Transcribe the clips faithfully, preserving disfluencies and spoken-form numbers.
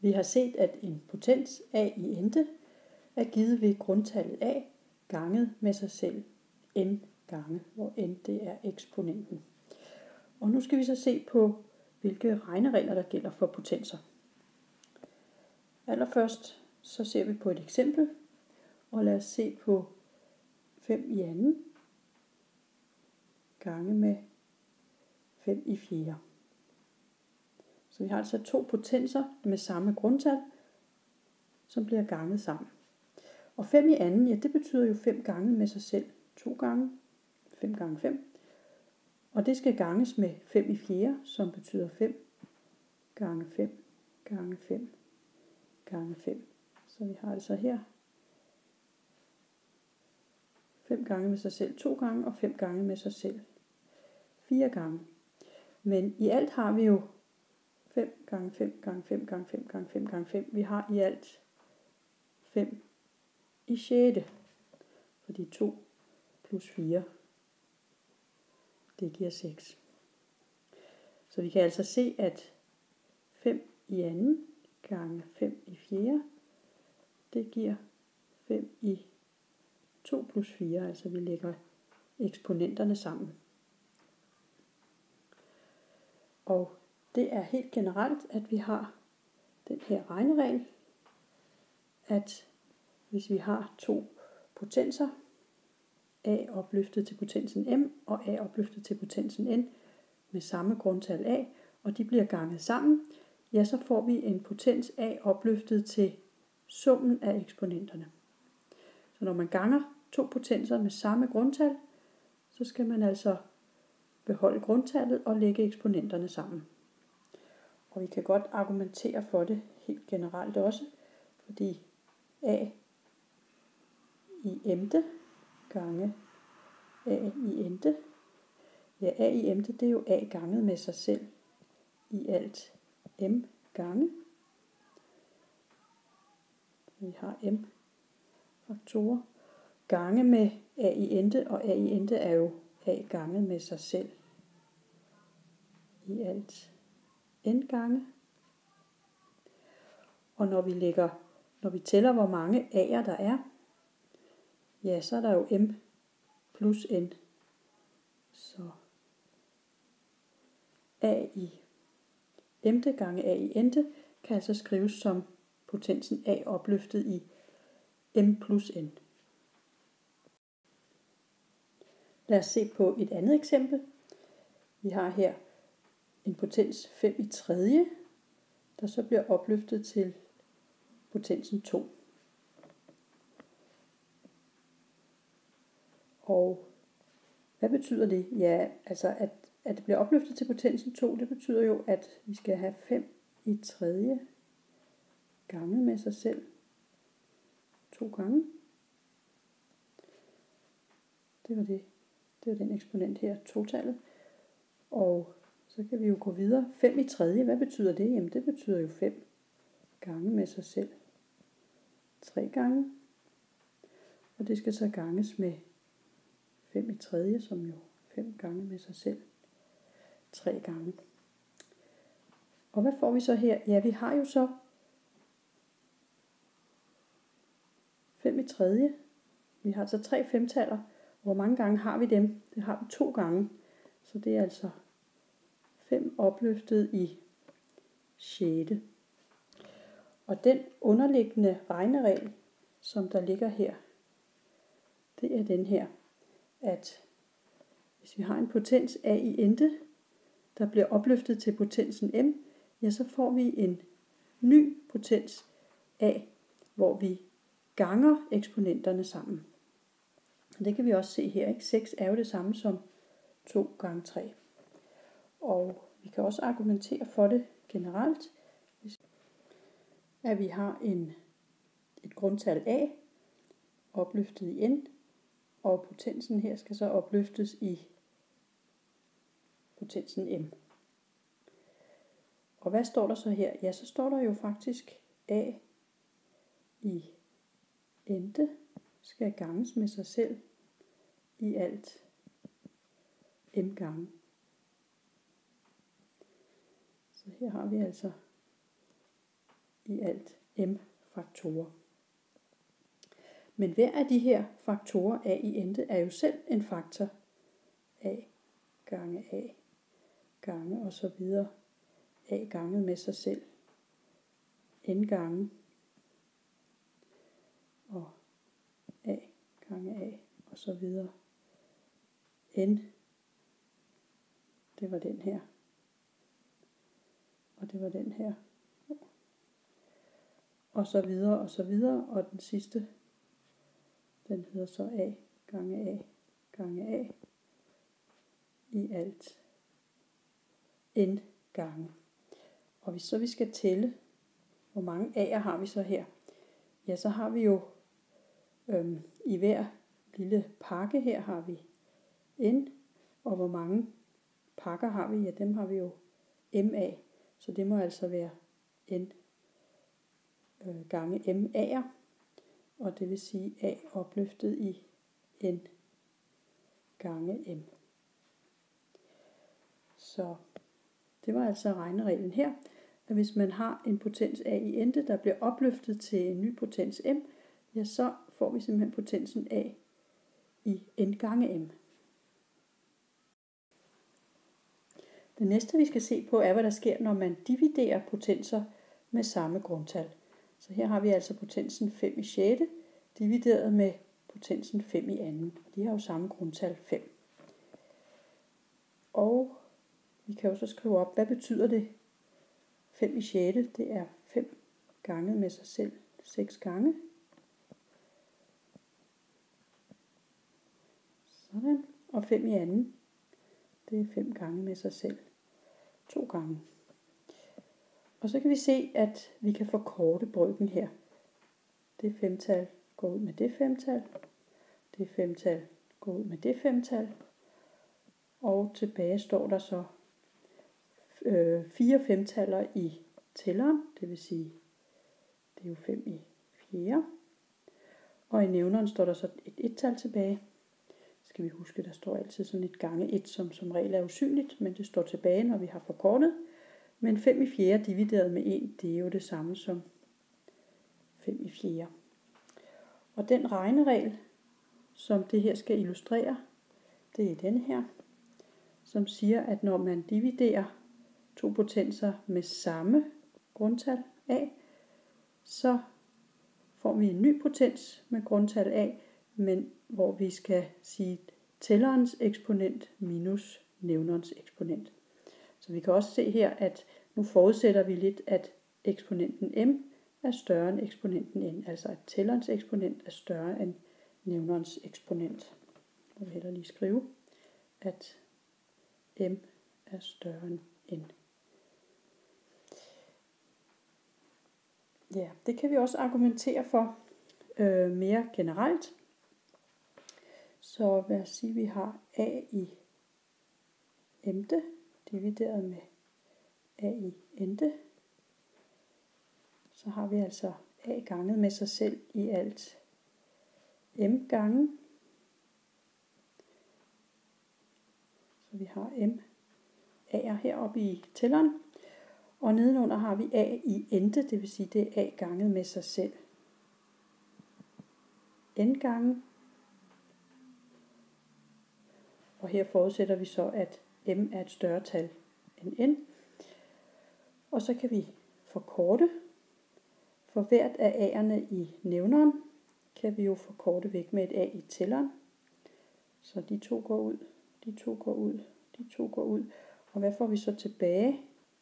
Vi har set, at en potens a i ente er givet ved grundtallet a ganget med sig selv n gange, hvor n det er eksponenten. Og nu skal vi så se på, hvilke regneregler der gælder for potenser. Allerførst så ser vi på et eksempel, og lad os se på fem i anden gange med fem i fjerde. Så vi har altså to potenser med samme grundtal, som bliver ganget sammen. Og fem i anden, ja, det betyder jo fem gange med sig selv. to gange, fem gange fem. Og det skal ganges med fem i fjerde, som betyder fem gange fem gange fem gange fem. Så vi har altså her fem gange med sig selv to gange, og fem gange med sig selv fire gange. Men i alt har vi jo fem gange fem gange fem gange fem gange fem gange fem. Vi har i alt fem i sjette, fordi to plus fire, det giver seks. Så vi kan altså se, at fem i anden gange fem i fjerde, det giver fem i to plus fire, altså vi lægger eksponenterne sammen. Og det er helt generelt, at vi har den her regneregel, at hvis vi har to potenser, a opløftet til potensen m og a opløftet til potensen n med samme grundtal a, og de bliver ganget sammen, ja, så får vi en potens a opløftet til summen af eksponenterne. Så når man ganger to potenser med samme grundtal, så skal man altså beholde grundtallet og lægge eksponenterne sammen. Og vi kan godt argumentere for det helt generelt også, fordi a i ente gange a i ente, ja, a i ente, det er jo a ganget med sig selv i alt m gange. Vi har m faktorer gange med a i ente, og a i ente er jo a ganget med sig selv i alt n gange. Og når vi lægger, når vi tæller, hvor mange a'er der er, ja, så er der jo m plus n. Så a i ente gange a i ente kan altså skrives som potensen a opløftet i m plus n. Lad os se på et andet eksempel. Vi har her en potens fem i tredje, der så bliver opløftet til potensen to. Og hvad betyder det? Ja, altså at, at det bliver opløftet til potensen to, det betyder jo, at vi skal have fem i tredje gange med sig selv to gange. Det var det. Det var den eksponent her, totallet. Og så kan vi jo gå videre. fem i tredje, hvad betyder det? Jamen det betyder jo fem gange med sig selv tre gange. Og det skal så ganges med fem i tredje, som jo fem gange med sig selv tre gange. Og hvad får vi så her? Ja, vi har jo så fem i tredje. Vi har altså tre femtaller. Hvor mange gange har vi dem? Det har vi to gange. Så det er altså fem opløftet i sjette. Og den underliggende regneregel, som der ligger her, det er den her, at hvis vi har en potens a i ente, der bliver opløftet til potensen m, ja, så får vi en ny potens a, hvor vi ganger eksponenterne sammen. Og det kan vi også se her, ikke? seks er jo det samme som to gange tre. Og vi kan også argumentere for det generelt, at vi har en, et grundtal a opløftet i n, og potensen her skal så opløftes i potensen m. Og hvad står der så her? Ja, så står der jo faktisk a i ente skal ganges med sig selv i alt m gange. Så her har vi altså i alt m faktorer. Men hver af de her faktorer a i ente er jo selv en faktor. A gange a gange og så videre. A ganget med sig selv. N gange. Og a gange a og så videre. N. Det var den her. Og det var den her. Og så videre og så videre. Og den sidste, den hedder så a gange a gange a i alt n gange. Og hvis så vi skal tælle, hvor mange a'er har vi så her? Ja, så har vi jo øhm, i hver lille pakke her har vi n, og hvor mange pakker har vi? Ja, dem har vi jo ma, så det må altså være n øh, gange m a'er, og det vil sige a opløftet i n gange m. Så det var altså regnereglen her, at hvis man har en potens a i ente, der bliver opløftet til en ny potens m, ja, så får vi simpelthen potensen a i n gange m. Det næste vi skal se på er, hvad der sker, når man dividerer potenser med samme grundtal. Så her har vi altså potensen fem i sjette divideret med potensen fem i anden. De har jo samme grundtal fem. Og vi kan jo så skrive op, hvad betyder det? fem i sjette, det er fem gange med sig selv, seks gange. Sådan. Og fem i anden, det er fem gange med sig selv, to gange. Og så kan vi se, at vi kan forkorte brøken her. Det femtal går ud med det femtal, det femtal går ud med det femtal, og tilbage står der så øh, fire femtaller i tælleren, det vil sige, det er jo fem i fjerde. Og i nævneren står der så et et-tal tilbage. Skal vi huske, der står altid sådan et gange et, som som regel er usynligt, men det står tilbage, når vi har forkortet. Men fem i fjerde divideret med en, det er jo det samme som fem i fjerde. Og den regneregel, som det her skal illustrere, det er den her, som siger, at når man dividerer to potenser med samme grundtal a, så får vi en ny potens med grundtal a, men hvor vi skal sige tællerens eksponent minus nævnerens eksponent. Så vi kan også se her, at nu forudsætter vi lidt, at eksponenten m er større end eksponenten n, altså at tællerens eksponent er større end nævnerens eksponent. Jeg vil hellere lige skrive, at m er større end n. Ja, det kan vi også argumentere for øh, mere generelt. Så lad os sige, at vi har a i ente divideret med a i ente. Så har vi altså a ganget med sig selv i alt m gange. Så vi har m a'er heroppe i tælleren. Og nedenunder har vi a i ente, det vil sige, det er a ganget med sig selv. N gange. Og her forudsætter vi så, at m er et større tal end n. Og så kan vi forkorte. For hvert af a'erne i nævneren kan vi jo forkorte væk med et a i tælleren. Så de to går ud, de to går ud, de to går ud. Og hvad får vi så tilbage?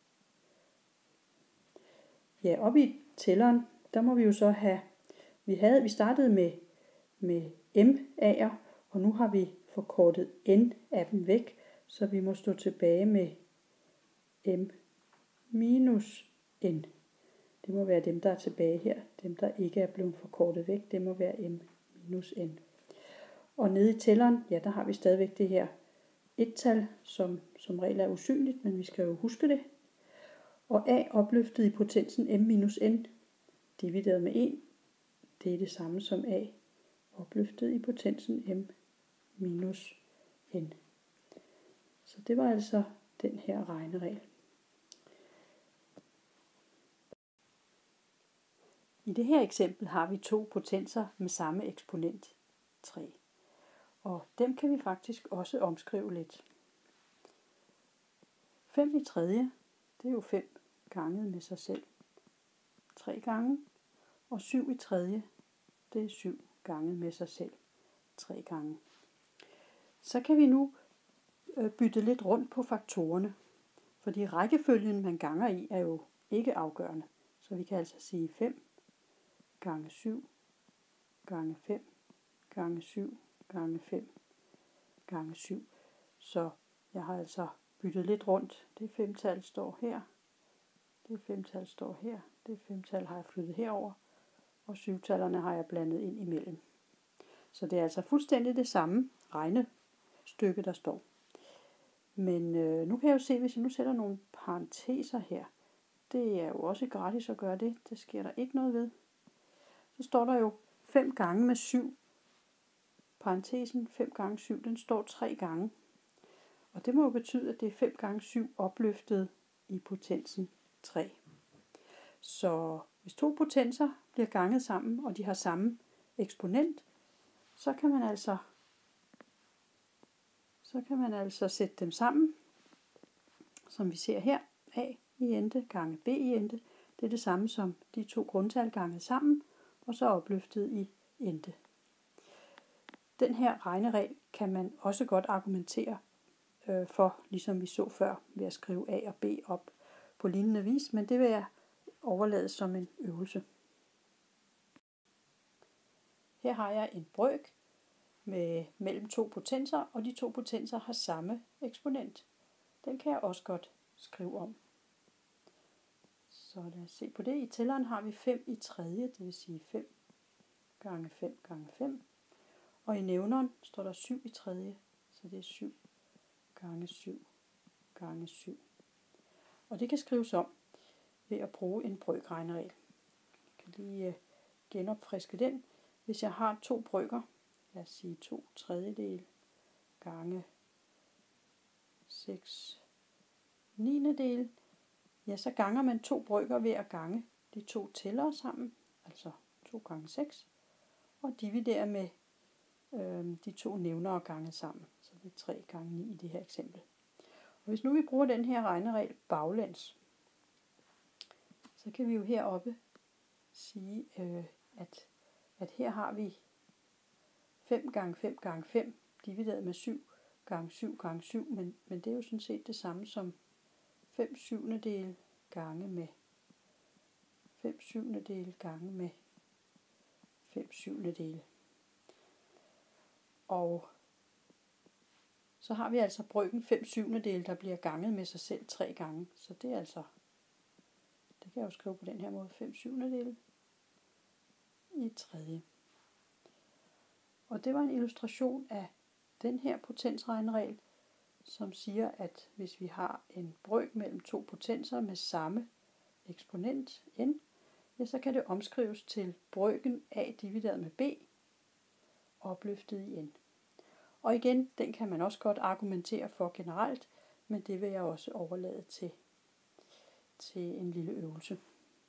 Ja, oppe i tælleren, der må vi jo så have, vi, havde, vi startede med, med m a'er, og nu har vi forkortet n af dem væk, så vi må stå tilbage med m minus n. Det må være dem, der er tilbage her. Dem, der ikke er blevet forkortet væk, det må være m minus n. Og nede i tælleren, ja, der har vi stadigvæk det her et-tal, som som regel er usynligt, men vi skal jo huske det. Og a opløftet i potensen m minus n divideret med en, det er det samme som a opløftet i potensen m minus n. Så det var altså den her regneregel. I det her eksempel har vi to potenser med samme eksponent, tre. Og dem kan vi faktisk også omskrive lidt. fem i tredje, det er jo fem ganget med sig selv tre gange. Og syv i tredje, det er syv ganget med sig selv tre gange. Så kan vi nu bytte lidt rundt på faktorerne. Fordi rækkefølgen, man ganger i, er jo ikke afgørende. Så vi kan altså sige fem gange syv gange fem gange syv gange fem gange syv. Så jeg har altså byttet lidt rundt. Det femtal står her. Det femtal står her. Det femtal har jeg flyttet herover. Og syvtallerne har jeg blandet ind imellem. Så det er altså fuldstændig det samme regnestykke, der står. Men øh, nu kan jeg jo se, hvis jeg nu sætter nogle parenteser her. Det er jo også gratis at gøre det. Det sker der ikke noget ved. Så står der jo fem gange med syv. Parentesen fem gange syv, den står tre gange. Og det må jo betyde, at det er fem gange syv opløftet i potensen tre. Så hvis to potenser bliver ganget sammen, og de har samme eksponent, så kan man altså, så kan man altså sætte dem sammen, som vi ser her. A i ente gange B i ente, det er det samme som de to grundtal ganget sammen, og så opløftet i ente. Den her regneregel kan man også godt argumentere øh, for, ligesom vi så før, ved at skrive A og B op på lignende vis, men det vil jeg overlade som en øvelse. Her har jeg en brøk med mellem to potenser, og de to potenser har samme eksponent. Den kan jeg også godt skrive om. Så lad os se på det. I tælleren har vi fem i tredje, det vil sige fem gange fem gange fem. Og i nævneren står der syv i tredje, så det er syv gange syv gange syv. Og det kan skrives om ved at bruge en brøkregneregel. Jeg kan lige genopfriske den. Hvis jeg har to brøker, lad os sige to tredjedel gange seks niendedel, ja, så ganger man to brøker ved at gange de to tællere sammen, altså to gange seks, og dividerer med øh, de to nævnere gange sammen, så det er tre gange ni i det her eksempel. Og hvis nu vi bruger den her regneregel baglæns, så kan vi jo heroppe sige, øh, at, at her har vi fem gange fem gange fem divideret med syv gange syv gange syv, men, men det er jo sådan set det samme som fem syvendedele gange med fem syvendedele gange med fem syvendedele. Og så har vi altså brøken fem syvendedele, der bliver ganget med sig selv tre gange. Så det er altså, det kan jeg jo skrive på den her måde, fem syvendedele i tredje. Og det var en illustration af den her potensregneregel, som siger, at hvis vi har en brøk mellem to potenser med samme eksponent n, ja, så kan det omskrives til brøken a divideret med b opløftet i n. Og igen, den kan man også godt argumentere for generelt, men det vil jeg også overlade til, til en lille øvelse.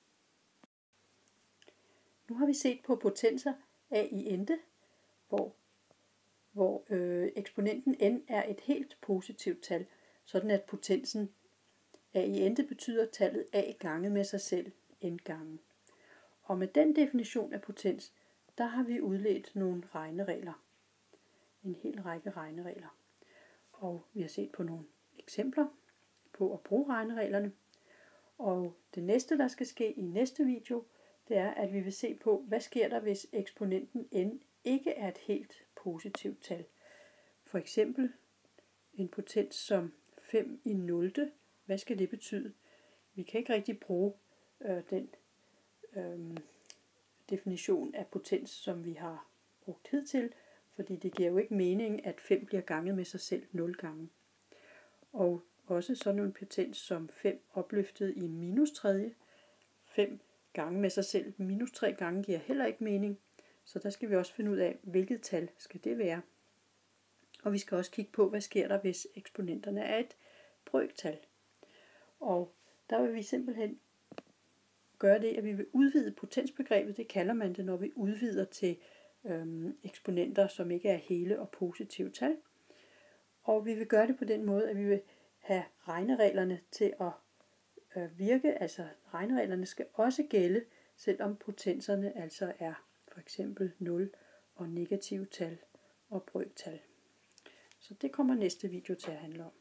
Nu har vi set på potenser a i ente, hvor, hvor øh, eksponenten n er et helt positivt tal, sådan at potensen a i ente betyder tallet a gange med sig selv n gange. Og med den definition af potens, der har vi udledt nogle regneregler. En hel række regneregler. Og vi har set på nogle eksempler på at bruge regnereglerne. Og det næste, der skal ske i næste video, det er, at vi vil se på, hvad sker der, hvis eksponenten n ikke er et helt positivt tal. For eksempel en potens som fem i nul. Hvad skal det betyde? Vi kan ikke rigtig bruge øh, den øh, definition af potens, som vi har brugt hidtil, fordi det giver jo ikke mening, at fem bliver ganget med sig selv nul gange. Og også sådan en potens som fem opløftet i minus tredje. fem gange med sig selv minus tre gange giver heller ikke mening. Så der skal vi også finde ud af, hvilket tal skal det være. Og vi skal også kigge på, hvad sker der, hvis eksponenterne er et brøktal. Og der vil vi simpelthen gøre det, at vi vil udvide potensbegrebet. Det kalder man det, når vi udvider til øhm, eksponenter, som ikke er hele og positive tal. Og vi vil gøre det på den måde, at vi vil have regnereglerne til at øh, virke. Altså regnereglerne skal også gælde, selvom potenserne altså er for eksempel nul og negative tal og brøktal. Så det kommer næste video til at handle om.